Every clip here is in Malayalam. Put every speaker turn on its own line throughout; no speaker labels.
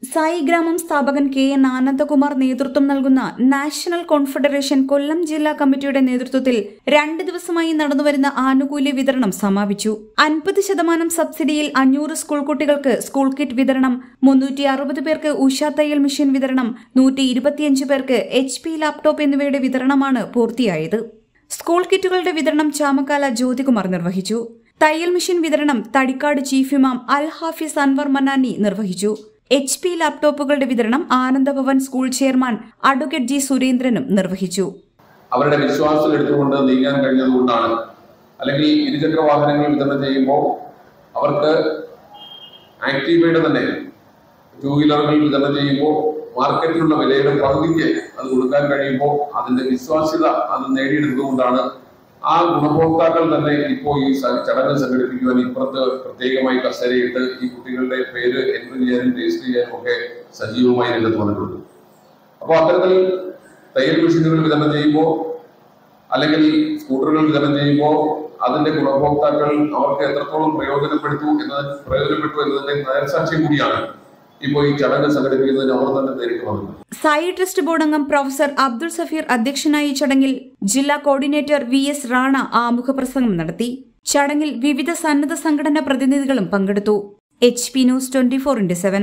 സായി ഗ്രാമം സ്ഥാപകൻ കെ.എൻ. ആനന്ദകുമാർ നേതൃത്വം നൽകുന്ന നാഷണൽ കോൺഫെഡറേഷൻ കൊല്ലം ജില്ലാ കമ്മിറ്റിയുടെ നേതൃത്വത്തിൽ 2 ദിവസമായി നടന്നുവരുന്ന ആനുകൂല്യ വിതരണം സമാപിച്ചു. 50% സബ്സിഡിയിൽ 500 സ്കൂൾ കുട്ടികൾക്ക് സ്കൂൾ കിറ്റ് വിതരണം, 360 പേർക്ക് ഉഷ തയ്യൽ മെഷീൻ വിതരണം, 125 പേർക്ക് HP ലാപ്ടോപ്പ് എന്നിവയുടെ വിതരണമാണ് പൂർത്തിയായത്. സ്കൂൾ കിറ്റുകളുടെ വിതരണം ചാമക്കാല ജ്യോതികുമാർ നിർവഹിച്ചു. തയ്യൽ മെഷീൻ വിതരണം തടിക്കാട് ചീഫ് ഇമാം അൽ ഹാഫിസ് അൻവർ മനാനി നിർവഹിച്ചു. HP ലാപ്ടോപ്പുകളുടെ വിതരണം Anandabhavan school chairman advocate G സുരേന്ദ്രനും നിർവഹിച്ചു.
അവരുടെ വിശ്വാസം എടുത്തുകൊണ്ട് നീങ്ങാൻ കഴിഞ്ഞതുകൊണ്ടാണ്. അല്ലെങ്കിൽ ഇരുചക്ര വാഹനങ്ങൾ വിതരണം ചെയ്യുമ്പോൾ അവർക്ക് ആക്റ്റീവയുടെ തന്നെ 2 വീലറുകൾ വിതരണം ചെയ്യുമ്പോൾ മാർക്കറ്റിലുള്ള വിലയുടെ പകുതിക്ക് അത് കൊടുക്കാൻ കഴിയുമ്പോൾ അതിന്റെ വിശ്വാസ്യത അത് നേടിയെടുത്തുകൊണ്ടാണ് ആ ഗുണഭോക്താക്കൾ തന്നെ ഇപ്പോൾ ഈ ചടങ്ങ് സംഘടിപ്പിക്കുവാൻ ഇപ്പുറത്ത് പ്രത്യേകമായി കസേരയിട്ട് ഈ കുട്ടികളുടെ പേര് എൻട്രി ചെയ്യാനും രജിസ്റ്റർ ചെയ്യാനും ഒക്കെ സജീവമായി രംഗത്ത് വന്നിട്ടുണ്ട്. അപ്പോൾ അത്തരത്തിൽ തയ്യൽ മെഷീനുകൾ വിതരണം ചെയ്യുമ്പോൾ അല്ലെങ്കിൽ സ്കൂട്ടറുകൾ വിതരണം ചെയ്യുമ്പോൾ അതിന്റെ ഗുണഭോക്താക്കൾ അവർക്ക് എത്രത്തോളം പ്രയോജനപ്പെട്ടു എന്നതിന്റെ നേർസാക്ഷ്യം കൂടിയാണ് ഇപ്പോൾ ഈ ചടങ്ങ് സംഘടിപ്പിക്കുന്നതിന് അവർ തന്നെ നേരിട്ട് വന്നത്.
സായി ട്രസ്റ്റ് ബോർഡ് അംഗം പ്രൊഫസർ അബ്ദുൾ സഫീർ അധ്യക്ഷനായ ചടങ്ങിൽ ജില്ലാ കോർഡിനേറ്റർ VS റാണ ആമുഖ പ്രസംഗം നടത്തി. ചടങ്ങിൽ വിവിധ സന്നദ്ധ സംഘടനാ പ്രതിനിധികളും പങ്കെടുത്തു. HP news 24/7.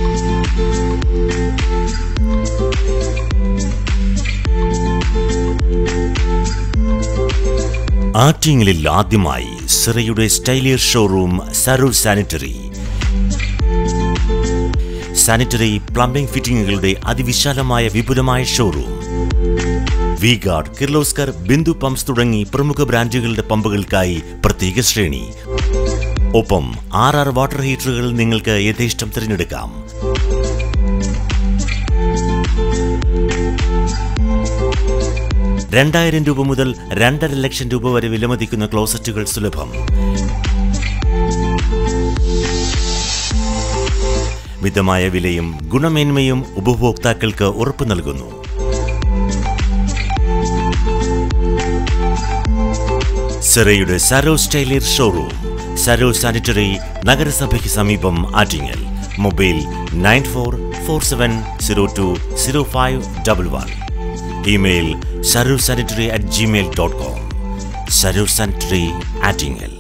ആറ്റിങ്ങലിൽ ആദ്യമായി സിറയുടെ സ്റ്റൈലിയർ ഷോറൂം സരൂർ സാനിറ്ററി. സാനിറ്ററി പ്ലംബിംഗ് ഫിറ്റിംഗുകളുടെ അതിവിശാലമായ വിപുലമായ ഷോറൂം. വി-ഗാർഡ്, കിർലോസ്കർ, ബിന്ദു പമ്പ്സ് തുടങ്ങി പ്രമുഖ ബ്രാൻഡുകളുടെ പമ്പുകൾക്കായി പ്രത്യേക ശ്രേണി. ഒപ്പം 6 വാട്ടർ ഹീറ്ററുകൾ നിങ്ങൾക്ക് യഥേഷ്ടം തിരഞ്ഞെടുക്കാം. ₹2,000 മുതൽ 2.5 ലക്ഷം രൂപ വരെ വിലമതിക്കുന്ന ക്ലോസറ്റുകൾ സുലഭം. മിതമായ വിലയും ഗുണമേന്മയും ഉപഭോക്താക്കൾക്ക് ഉറപ്പു നൽകുന്നു. സിറയുടെ സരോ സ്റ്റൈലിയർ ഷോറൂം, സരോ സാനിറ്ററി, നഗരസഭയ്ക്ക് സമീപം, Attingal. Mobile 9447020511. Email sarosanitary@gmail.com. Saro sanitary, Attingal.